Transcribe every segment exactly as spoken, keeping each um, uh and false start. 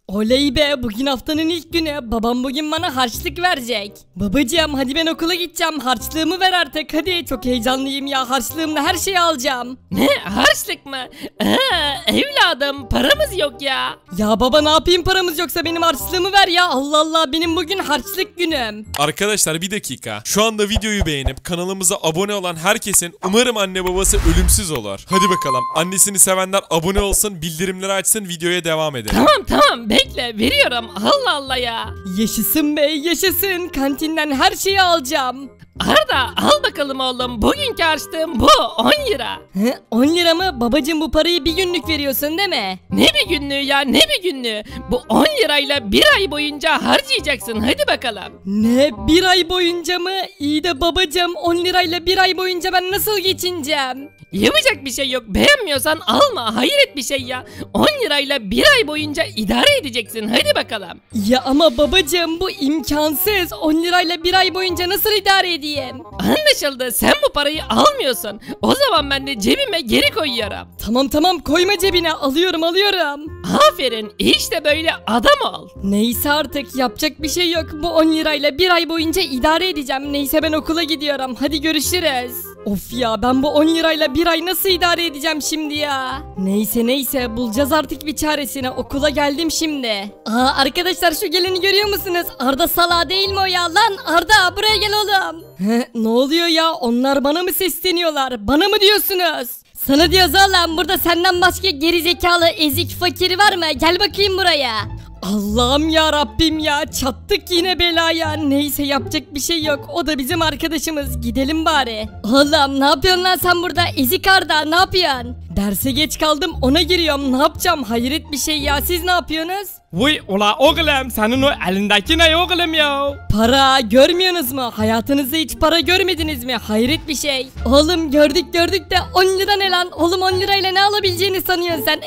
Oley be, bugün haftanın ilk günü. Babam bugün bana harçlık verecek. Babacığım hadi ben okula gideceğim. Harçlığımı ver artık hadi. Çok heyecanlıyım ya, harçlığımla her şeyi alacağım. Ne, harçlık mı? Aa, evladım paramız yok ya. Ya baba ne yapayım, paramız yoksa benim harçlığımı ver ya. Allah Allah, benim bugün harçlık günüm. Arkadaşlar bir dakika. Şu anda videoyu beğenip kanalımıza abone olan herkesin umarım anne babası ölümsüz olur. Hadi bakalım, annesini sevenler abone olsun, bildirimleri açsın, videoya devam edelim. Tamam tamam bekle, veriyorum. Allah Allah ya. Yaşasın be yaşasın, kantinden her şeyi alacağım. Arda al bakalım oğlum, bugünkü harçlığım bu on lira. He, on lira mı? Babacığım bu parayı bir günlük veriyorsun değil mi? Ne bir günlüğü ya, ne bir günlüğü. Bu on lirayla bir ay boyunca harcayacaksın, hadi bakalım. Ne, bir ay boyunca mı? İyi de babacığım on lirayla bir ay boyunca ben nasıl geçineceğim? Yapacak bir şey yok, beğenmiyorsan alma, hayret bir şey ya. on lirayla bir ay boyunca idare edeceksin, hadi bakalım. Ya ama babacığım bu imkansız. on lirayla bir ay boyunca nasıl idare edeyim? Anlaşıldı, sen bu parayı almıyorsun. O zaman ben de cebime geri koyuyorum. Tamam tamam, koyma cebine, alıyorum alıyorum. Aferin, işte böyle adam ol. Neyse artık, yapacak bir şey yok. Bu on lirayla bir ay boyunca idare edeceğim. Neyse ben okula gidiyorum. Hadi görüşürüz. Of ya, ben bu on lirayla bir ay nasıl idare edeceğim şimdi ya? Neyse neyse, bulacağız artık bir çaresini. Okula geldim şimdi. Aa arkadaşlar, şu geleni görüyor musunuz? Arda Sala değil mi o ya? Lan Arda buraya gel oğlum. He, ne oluyor ya? Onlar bana mı sesleniyorlar? Bana mı diyorsunuz? Sana diyoruz oğlum, burada senden başka geri zekalı ezik fakiri var mı? Gel bakayım buraya. Allah'ım ya Rabbim ya, çattık yine belaya. Neyse yapacak bir şey yok, o da bizim arkadaşımız, gidelim bari. Oğlum ne yapıyorsun lan sen burada, ezik Arda, ne yapıyorsun? Derse geç kaldım, ona giriyorum, ne yapacağım, hayret bir şey ya. Siz ne yapıyorsunuz? Vay ula oğlum, senin o elindeki ne oğlum ya? Para görmüyorsunuz mu? Hayatınızda hiç para görmediniz mi? Hayret bir şey. Oğlum gördük gördük de on lira ne lan? Oğlum on lirayla ne alabileceğini sanıyorsun sen?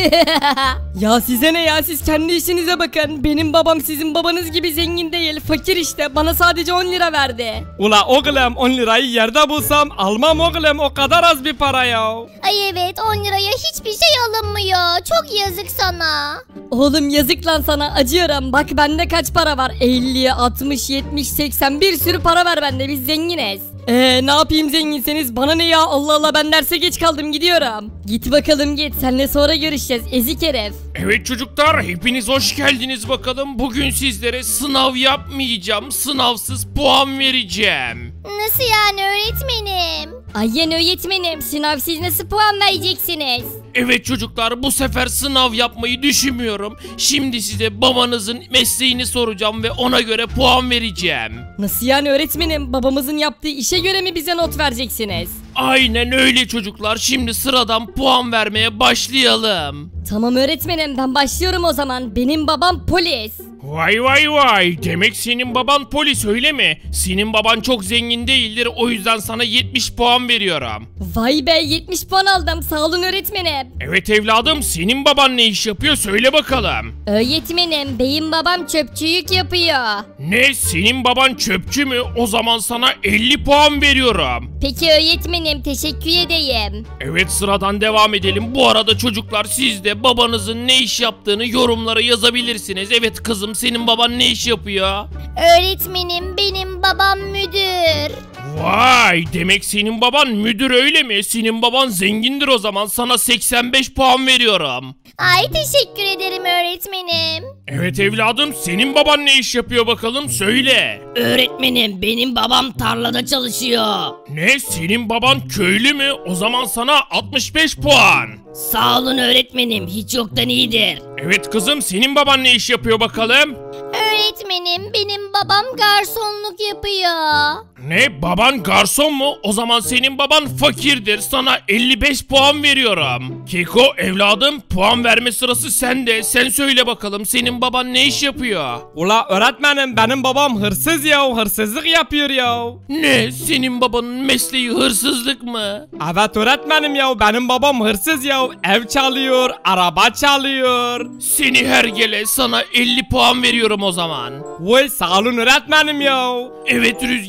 Ya size ne ya, siz kendi işinize bakın. Benim babam sizin babanız gibi zengin değil, fakir işte. Bana sadece on lira verdi. Ula oğlum, on lirayı yerde bulsam almam oğlum, o kadar az bir para ya. Ay evet, on liraya hiçbir şey alınmıyor. Çok yazık sana. Oğlum yazık lan sana, acıyorum. Bak bende kaç para var? elli, altmış, yetmiş, seksen, bir sürü para var bende, biz zenginiz. Eee ne yapayım, zenginseniz bana ne ya, Allah Allah, ben derse geç kaldım, gidiyorum. Git bakalım git, seninle sonra görüşeceğiz ezik herif. Evet çocuklar, hepiniz hoş geldiniz bakalım. Bugün sizlere sınav yapmayacağım, sınavsız puan vereceğim. Nasıl yani öğretmenim? Ayyen öğretmenim, sınavsız nasıl puan vereceksiniz? Evet çocuklar, bu sefer sınav yapmayı düşünmüyorum. Şimdi size babanızın mesleğini soracağım ve ona göre puan vereceğim. Nasıl yani öğretmenim, babamızın yaptığı işe göre mi bize not vereceksiniz? Aynen öyle çocuklar, şimdi sıradan puan vermeye başlayalım. Tamam öğretmenim, ben başlıyorum o zaman. Benim babam polis. Vay vay vay, demek senin baban polis öyle mi? Senin baban çok zengin değildir, o yüzden sana yetmiş puan veriyorum. Vay be, yetmiş puan aldım, sağ olun öğretmenim. Evet evladım, senin baban ne iş yapıyor söyle bakalım. Öğretmenim, benim babam çöpçülük yapıyor. Ne, senin baban çöpçü mü? O zaman sana elli puan veriyorum. Peki öğretmenim, teşekkür ederim. Evet, sıradan devam edelim. Bu arada çocuklar, siz de babanızın ne iş yaptığını yorumlara yazabilirsiniz. Evet kızım, senin baban ne iş yapıyor? Öğretmenim, benim babam müdür. Vay, demek senin baban müdür öyle mi? Senin baban zengindir, o zaman sana seksen beş puan veriyorum. Ay teşekkür ederim öğretmenim. Evet evladım, senin baban ne iş yapıyor bakalım söyle. Öğretmenim, benim babam tarlada çalışıyor. Ne, senin baban köylü mü? O zaman sana altmış beş puan. Sağ olun öğretmenim, hiç yoktan iyidir. Evet kızım, senin baban ne iş yapıyor bakalım? Öğretmenim, benim babam garsonluk yapıyor. Ne, baban garson mu? O zaman senin baban fakirdir. Sana elli beş puan veriyorum. Keko evladım, puan verme sırası sende. Sen söyle bakalım, senin baban ne iş yapıyor? Ula öğretmenim, benim babam hırsız ya, hırsızlık yapıyor ya. Ne, senin babanın mesleği hırsızlık mı? Evet öğretmenim ya, benim babam hırsız ya, ev çalıyor, araba çalıyor. Seni hergele, sana elli puan veriyorum o zaman. Vay sağ olun öğretmenim ya. Evet Rüzgar, sen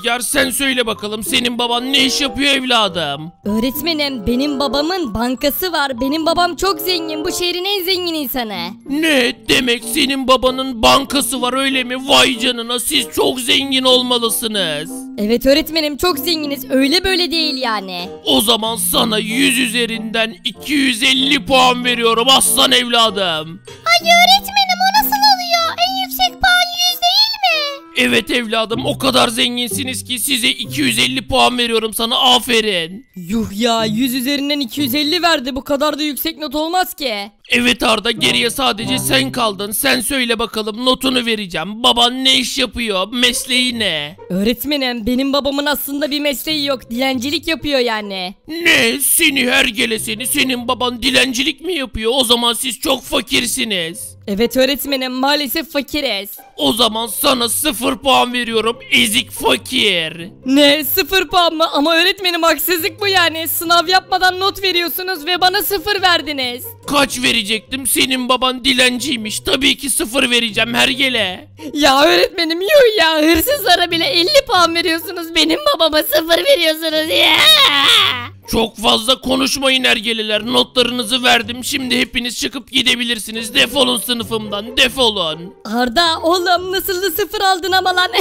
Sen söyle bakalım senin baban ne iş yapıyor evladım? Öğretmenim benim babamın bankası var. Benim babam çok zengin. Bu şehrin en zengin insanı. Ne demek senin babanın bankası var öyle mi? Vay canına, siz çok zengin olmalısınız. Evet öğretmenim çok zenginiz. Öyle böyle değil yani. O zaman sana yüz üzerinden iki yüz elli puan veriyorum aslan evladım. Ay öğretmenim o nasıl oluyor? En yüksek puan yüz değil mi? Evet evladım, o kadar zenginsiniz ki size iki yüz elli puan veriyorum sana, aferin. Yuh ya, yüz üzerinden iki yüz elli verdi. Bu kadar da yüksek not olmaz ki. Evet Arda, geriye sadece sen kaldın. Sen söyle bakalım, notunu vereceğim. Baban ne iş yapıyor? Mesleği ne? Öğretmenim benim babamın aslında bir mesleği yok. Dilencilik yapıyor yani. Ne? Seni hergele seni. Senin baban dilencilik mi yapıyor? O zaman siz çok fakirsiniz. Evet öğretmenim maalesef fakiriz. O zaman sana sıfır puan veriyorum. Ezik fakir. Ne, sıfır puan mı? Ama öğretmenim haksızlık bu yani. Sınav yapmadan not veriyorsunuz ve bana sıfır verdiniz. Kaç verecektim? Senin baban dilenciymiş. Tabii ki sıfır vereceğim hergele. Ya öğretmenim yuh ya, hırsızlara bile elli puan veriyorsunuz. Benim babama sıfır veriyorsunuz ya. Çok fazla konuşmayın ergeleler. Notlarınızı verdim. Şimdi hepiniz çıkıp gidebilirsiniz. Defolun sınıfımdan. Defolun. Arda oğlum nasıl da sıfır aldın ama lan.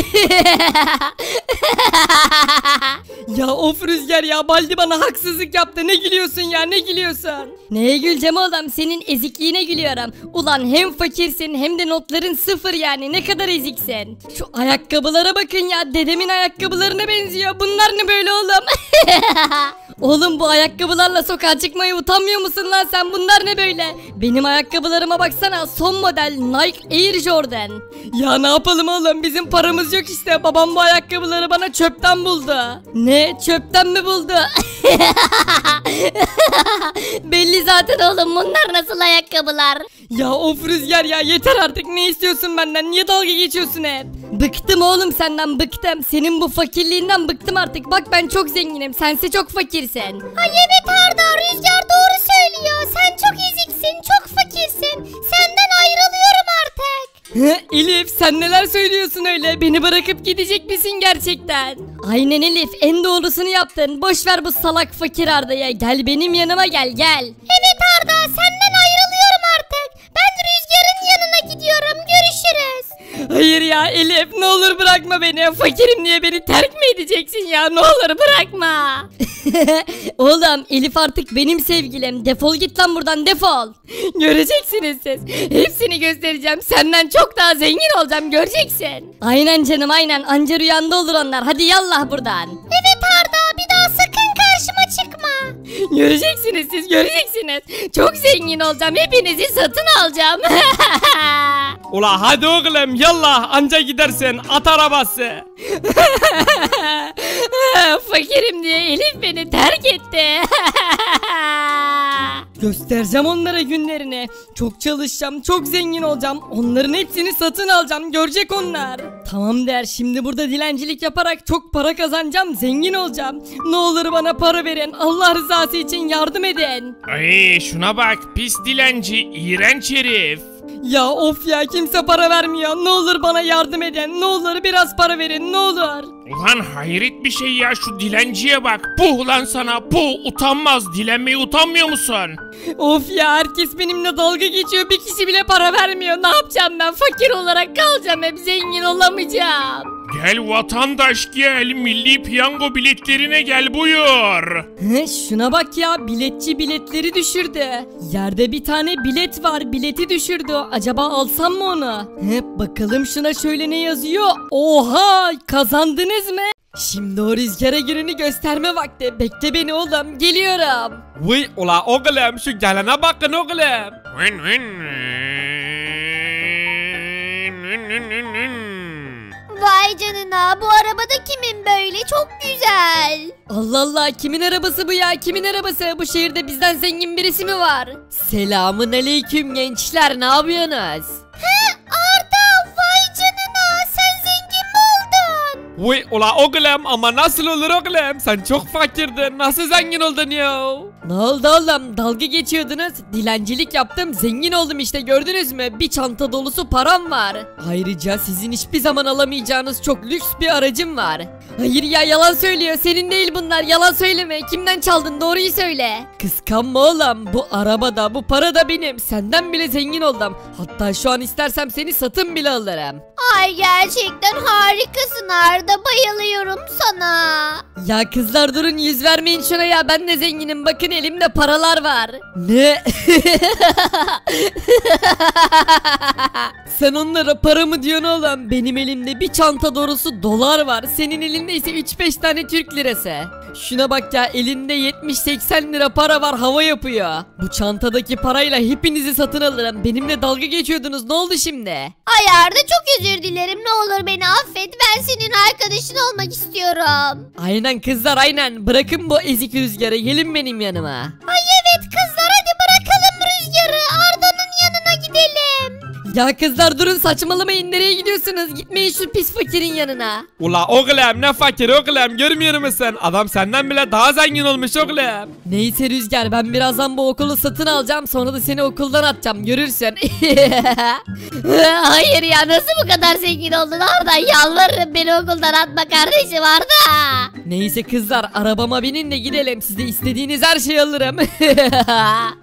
Ya of Rüzgar ya, Baldi bana haksızlık yaptı. Ne gülüyorsun ya, ne gülüyorsun? Neye güleceğim oğlum, senin ezikliğine gülüyorum. Ulan hem fakirsin hem de notların sıfır yani, ne kadar eziksin. Şu ayakkabılara bakın ya, dedemin ayakkabılarına benziyor. Bunlar ne böyle oğlum? Oğlum bu ayakkabılarla sokağa çıkmaya utanmıyor musun lan sen? Bunlar ne böyle? Benim ayakkabılarıma baksana, son model Nike Air Jordan. Ya ne yapalım oğlum, bizim paramız yok işte. Babam bu ayakkabıları bana çöpten buldu. Ne, çöpten mi buldu? Belli zaten oğlum, bunlar nasıl ayakkabılar? Ya of Rüzgar ya, yeter artık, ne istiyorsun benden? Niye dalga geçiyorsun hep? Bıktım oğlum senden, bıktım. Senin bu fakirliğinden bıktım artık. Bak ben çok zenginim, sense çok fakirsin. Ay evet Arda, Rüzgar doğru söylüyor. Sen çok eziksin, çok fakirsin. Senden ayrılıyorum artık. Hı, Elif sen neler söylüyorsun öyle? Beni bırakıp gidecek misin gerçekten? Aynen Elif, en doğrusunu yaptın. Boş ver bu salak fakir Arda'ya. Gel benim yanıma, gel gel. Evet Arda, senden ayrılıyorum artık. Ben Rüzgar'ın yanına gidiyorum. Görüşürüz. Hayır ya Elif, ne olur bırakma beni. Fakirim diye beni terk mi edeceksin ya? Ne olur bırakma. Oğlum Elif artık benim sevgilim. Defol git lan buradan, defol. Göreceksiniz siz. Hepsini göstereceğim. Senden çok daha zengin olacağım, göreceksin. Aynen canım aynen. Anca rüyanda olur onlar. Hadi yallah buradan. Evet Arda, bir daha sakın karşıma çıkma. Göreceksiniz siz, göreceksiniz. Çok zengin olacağım. Hepinizi satın alacağım. Ula hadi oğlum yallah, anca gidersin, at arabası. Fakirim diye Elif beni terk etti. Göstereceğim onlara günlerini. Çok çalışacağım, çok zengin olacağım. Onların hepsini satın alacağım, görecek onlar. Tamam der, şimdi burada dilencilik yaparak çok para kazanacağım, zengin olacağım. Ne olur bana para verin, Allah rızası için yardım edin. Ay şuna bak, pis dilenci, iğrenç herif. Ya of ya, kimse para vermiyor. Ne olur bana yardım edin. Ne olur biraz para verin, ne olur. Ulan hayret bir şey ya, şu dilenciye bak. Puh lan sana, puh, utanmaz. Dilenmeye utanmıyor musun? Of ya, herkes benimle dalga geçiyor. Bir kişi bile para vermiyor. Ne yapacağım ben? Fakir olarak kalacağım hep, zengin olamayacağım. Gel vatandaş gel, milli piyango biletlerine gel buyur. He, şuna bak ya, biletçi biletleri düşürdü. Yerde bir tane bilet var, bileti düşürdü. Acaba alsam mı onu? He, bakalım şuna şöyle ne yazıyor. Oha, kazandınız mı? Şimdi o Rüzgar'a gününü gösterme vakti. Bekle beni oğlum, geliyorum. Vay ula oğlum, şu gelene bakın oğlum. Vay canına, bu arabada kimin böyle? Çok güzel. Allah Allah, kimin arabası bu ya, kimin arabası? Bu şehirde bizden zengin birisi mi var? Selamun aleyküm gençler, ne yapıyorsunuz? He Arda, vay canına, sen zengin mi oldun? Uy ula oğlum ama nasıl olur oğlum? Sen çok fakirdin. Nasıl zengin oldun ya? Ne oldu oğlum? Dalga geçiyordunuz. Dilencilik yaptım. Zengin oldum işte, gördünüz mü? Bir çanta dolusu param var. Ayrıca sizin hiçbir zaman alamayacağınız çok lüks bir aracım var. Hayır ya, yalan söylüyor. Senin değil bunlar. Yalan söyleme. Kimden çaldın? Doğruyu söyle. Kıskanma oğlum. Bu araba da bu para da benim. Senden bile zengin oldum. Hatta şu an istersem seni satın bile alırım. Ay gerçekten harikasın Arda, bayılıyorum sana. Ya kızlar durun, yüz vermeyin şuna ya, ben de zenginim, bakın elimde paralar var. Ne? Sen onlara para mı diyorsun oğlum? Benim elimde bir çanta dolusu dolar var, senin elinde ise üç beş tane Türk lirası. Şuna bak ya, elinde yetmiş seksen lira para var, hava yapıyor. Bu çantadaki parayla hepinizi satın alırım. Benimle dalga geçiyordunuz, ne oldu şimdi? Ay Arda, çok özür dilerim, ne olur beni affet, ben senin arkadaşın olmak istiyorum. Aynen kızlar aynen, bırakın bu ezik rüzgarı, gelin benim yanıma. Ay evet kızlar, hadi bırakalım rüzgarı, Arda'nın yanına gidelim. Ya kızlar durun, saçmalamayın, nereye gidiyorsunuz? Gitmeyin şu pis fakirin yanına. Ula oğlum ne fakir oğlum, görmüyor musun? Adam senden bile daha zengin olmuş oğlum. Neyse Rüzgar, ben birazdan bu okulu satın alacağım, sonra da seni okuldan atacağım, görürsün. Hayır ya, nasıl bu kadar zengin oldun Arda? Yalvarırım, beni okuldan atma kardeşim Arda. Neyse kızlar, arabama binin de gidelim, size istediğiniz her şeyi alırım.